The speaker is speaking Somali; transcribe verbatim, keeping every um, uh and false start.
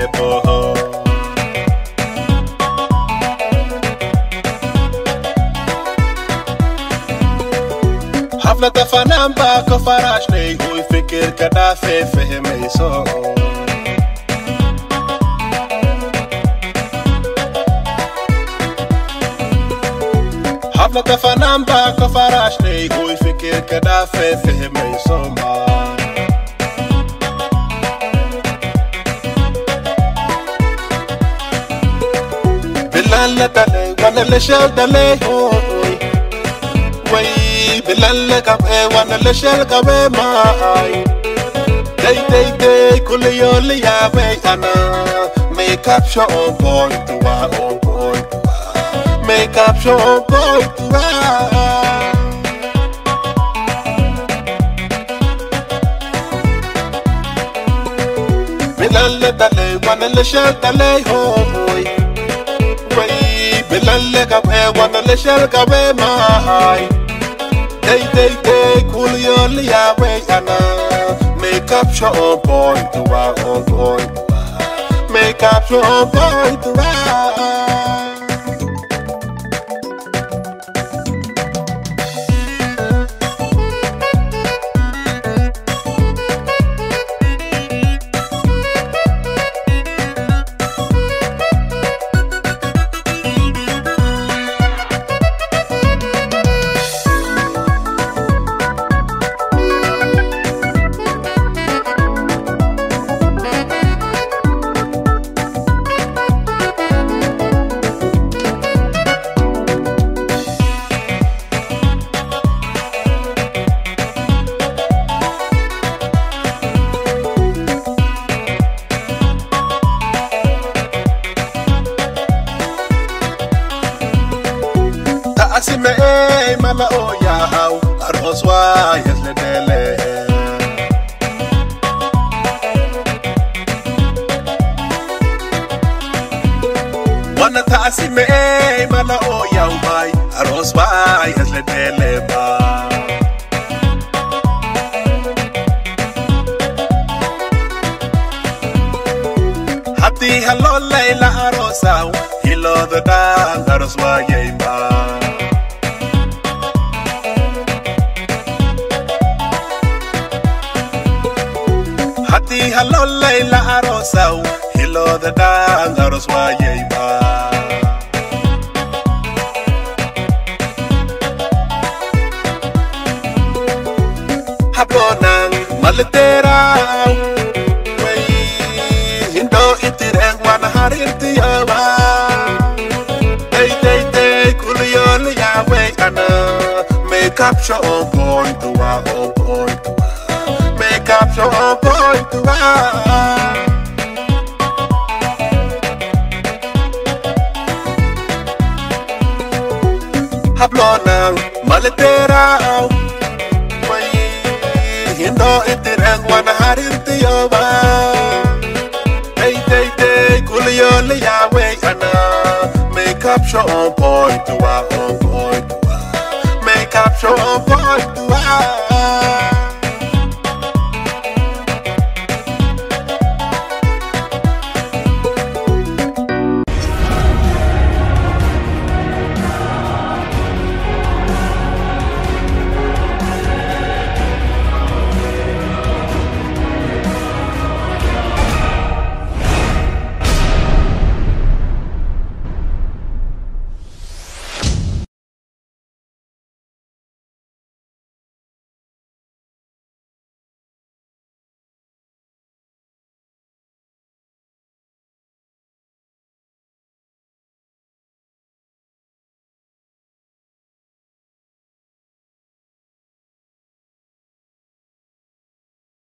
Deebo. حفلة فنان باكو فراشني هو يفكر كدافع فهم يسوع حفلة فنان باكو فراشني هو يفكر كدافع فهم يسوع بالله دلي وانا اللي شال دلي هوي وي بالله كبه وانا اللي شال كبه ماي داي داي داي كل يوم يا بي انا make up show on point to on point make up show on point to بالله دلي وانا اللي شال دلي هوي بالله كبه وانا اللي شال كبه ماي داي داي داي كل يوم يا بي انا make up show on point to on point make up show on point to asime eh mala oya au aroswa yesle dele wana ta asime eh mala oya mai aroswa yesle dele ba hati hallo leila arosa hilo the dang aroswa yema hati hallo leila arosa hilo the dang aroswa yema habonan maletera wey hindo itireng wana harirti yawa day day day kuliyon ya wey ana make up show on point to on point make up show on point to hablonan maletera wey hindo itireng wana harirti yawa day day day kuliyon ya wey ana make up show on point to